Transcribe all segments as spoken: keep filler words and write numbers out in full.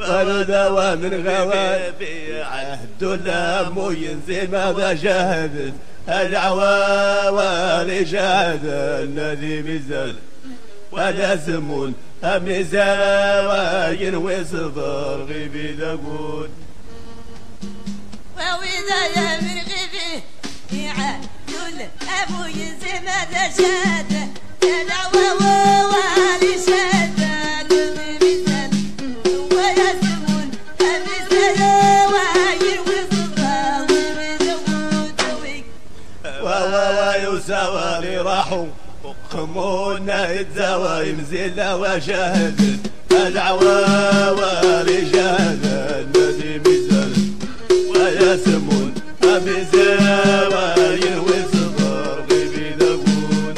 الدوا من غوابي عهد اللام ينزل ماذا جاهد العوالي جاهد الذي مزال ولازمون مزاوين وصدر غيبي دقود وإذا يا من غيبي يعدل أبو ينزل ماذا جاهد العوالي جاهد ويساوي راحوا وقمونا يتزاوى يمزل وشاهد العوالي جاهد الذي مزال ويسمون مزاوي وصدر غيبي دقون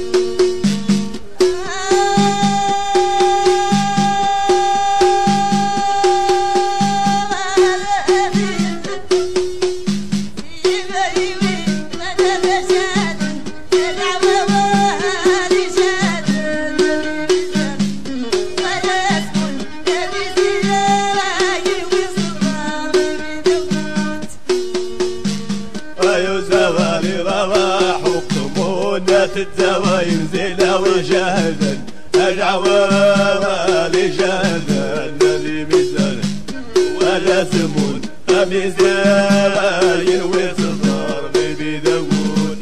تتزاوى ينزل وجاهدا العوالي جاهدا الذي مزال ولازمون مزال وصدر غيبي دقون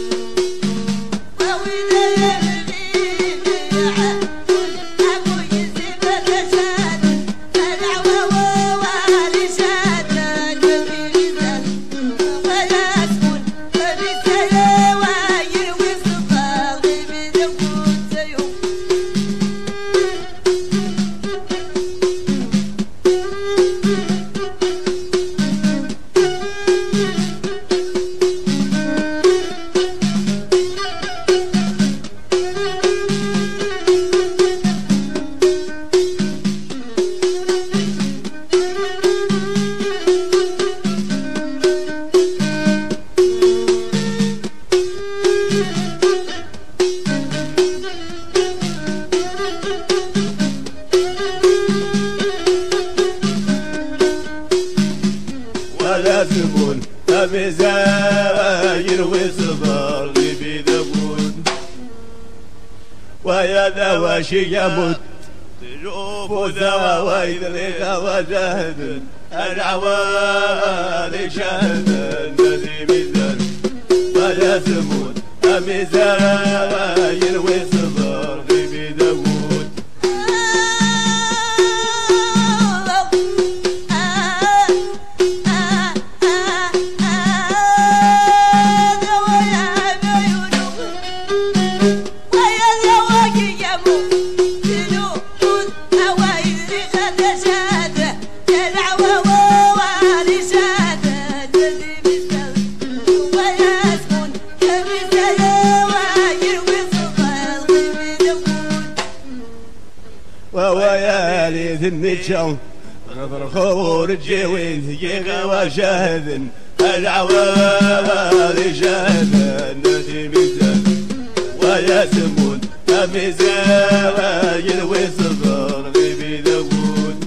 ولازمون مزاين وصدر غيبي دقون ويا ذواشي يموت تجوب ذوا ويدري وجاهد العوالي جاهد الذي مزال ولازمون مزاين وصدر غيبي دقون ويالي ذنيتشون غدر خور الجوين يغوى شاهد العوالي جاهد الذي مزال ويسمون مزال وصدر غيبي دقون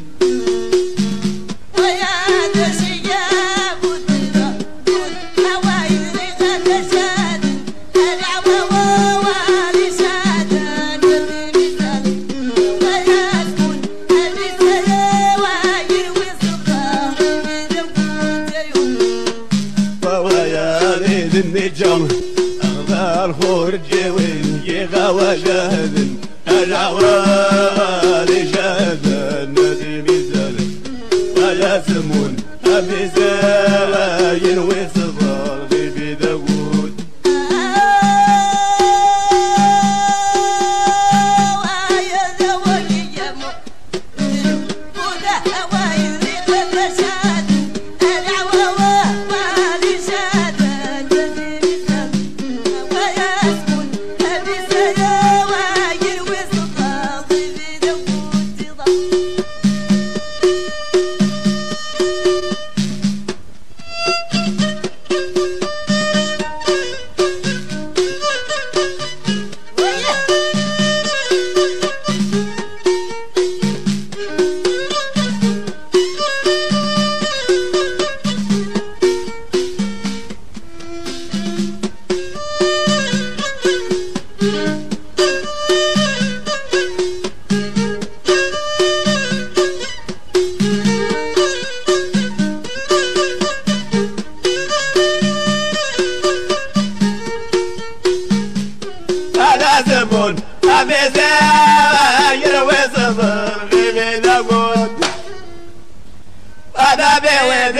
ويا دشياب الدرا هوايد غدا شاد العوالي شاد الذي النجم أغدار خرج ويغوى جاهد العوالي جاهد الذي مزال ويسمون مزاين وصدر غيبي دقون ويا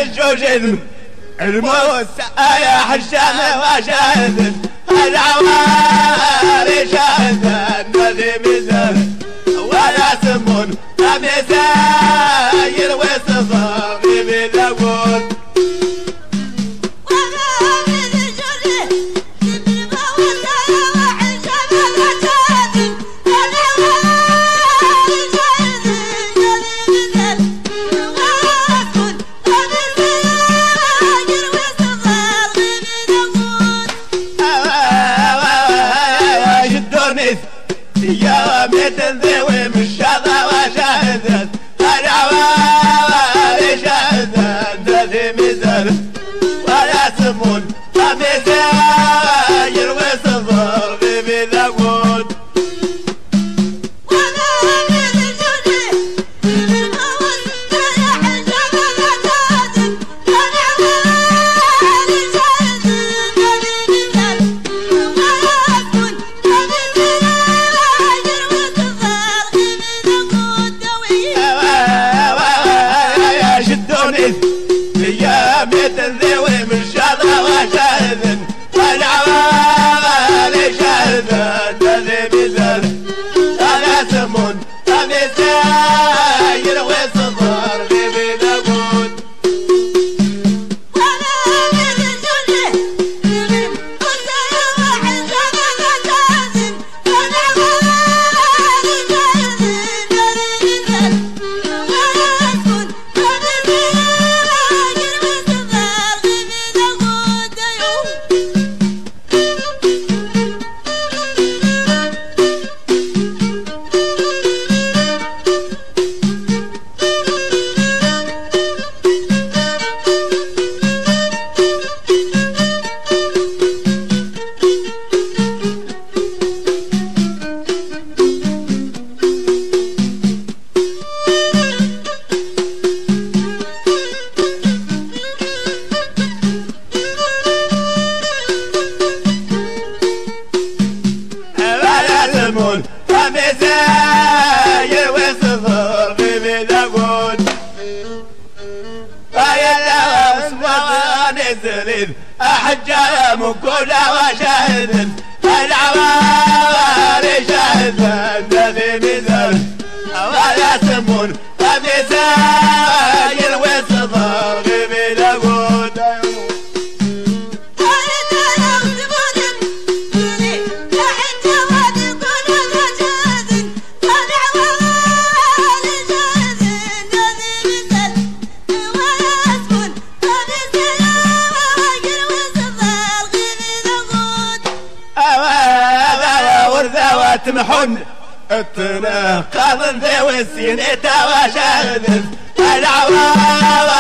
الجوج الموت يا حشام وشاهد العوالي شاهد الذي مزال ولا سمون أمساير وصفر بذبون يا ميت ذوي مشاطة وشاهدت العوالي شاهدت الذي مزال ولا سمون أمساير وصفر بذبون يا ميت ذوي من شاطة وشاهد العوالي شاهدت الذي مزال ولا سمون أمساير وصفر بذبون أمساير وصفر بذبون فيا الأصوات نزلت أحجام كل وشاهد العوالي شاهد الذي مزال ولا سمون أمساير وصفر بذبون تمحن التناقض ذوي السنة وشاهد العوالي